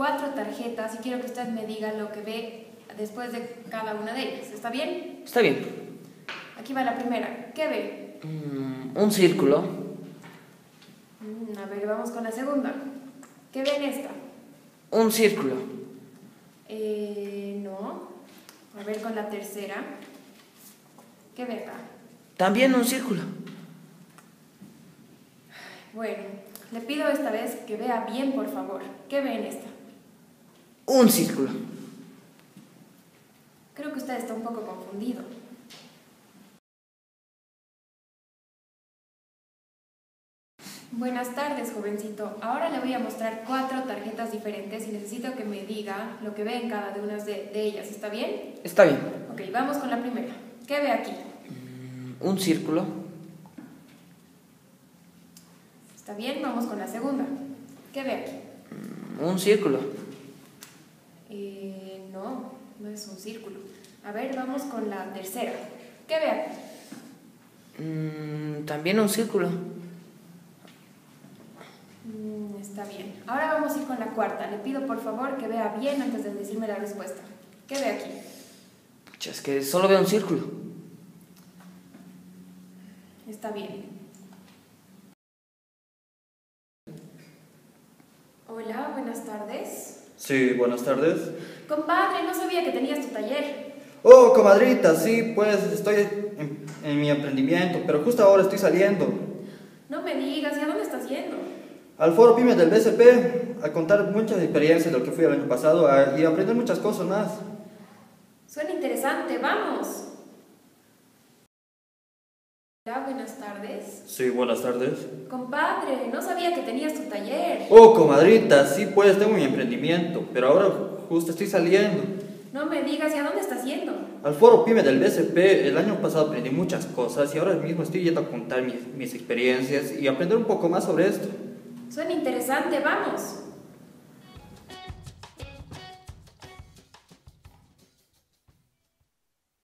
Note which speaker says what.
Speaker 1: 4 tarjetas y quiero que usted me diga lo que ve después de cada una de ellas. ¿Está bien?
Speaker 2: Está bien.
Speaker 1: Aquí va la primera. ¿Qué ve?
Speaker 2: Un círculo.
Speaker 1: A ver, vamos con la segunda. ¿Qué ve en esta?
Speaker 2: Un círculo.
Speaker 1: No. A ver con la tercera. ¿Qué ve acá?
Speaker 2: También un círculo.
Speaker 1: Bueno, le pido esta vez que vea bien, por favor. ¿Qué ve en esta?
Speaker 2: Un círculo.
Speaker 1: Creo que usted está un poco confundido. Buenas tardes, jovencito. Ahora le voy a mostrar 4 tarjetas diferentes y necesito que me diga lo que ve en cada una de ellas. ¿Está bien?
Speaker 2: Está bien.
Speaker 1: Ok, vamos con la primera. ¿Qué ve aquí?
Speaker 2: Un círculo.
Speaker 1: Está bien, vamos con la segunda. ¿Qué ve aquí?
Speaker 2: Un círculo.
Speaker 1: No es un círculo. A ver, vamos con la tercera. ¿Qué ve aquí?
Speaker 2: También un círculo.
Speaker 1: Está bien. Ahora vamos a ir con la cuarta. Le pido por favor que vea bien antes de decirme la respuesta. ¿Qué ve aquí?
Speaker 2: Pucha, es que solo veo un círculo.
Speaker 1: Está bien. Hola, buenas tardes.
Speaker 3: Sí, buenas tardes.
Speaker 1: Compadre, no sabía que tenías tu taller.
Speaker 3: Oh, comadrita, sí, pues estoy en mi emprendimiento, pero justo ahora estoy saliendo
Speaker 1: No me digas, ¿y a dónde estás yendo?
Speaker 3: al foro PYME del BCP a contar muchas experiencias de lo que fui el año pasado y aprender muchas cosas más.
Speaker 1: Suena interesante, vamos. Hola, buenas tardes.
Speaker 3: Sí, buenas tardes.
Speaker 1: Compadre, no sabía que tenías tu taller.
Speaker 3: Oh, comadrita, sí, pues tengo mi emprendimiento, pero ahora justo estoy saliendo
Speaker 1: No me digas, ¿y a dónde estás yendo?
Speaker 3: al foro PYME del BCP. El año pasado aprendí muchas cosas y ahora mismo estoy yendo a contar mis experiencias y aprender un poco más sobre esto.
Speaker 1: Suena interesante, vamos.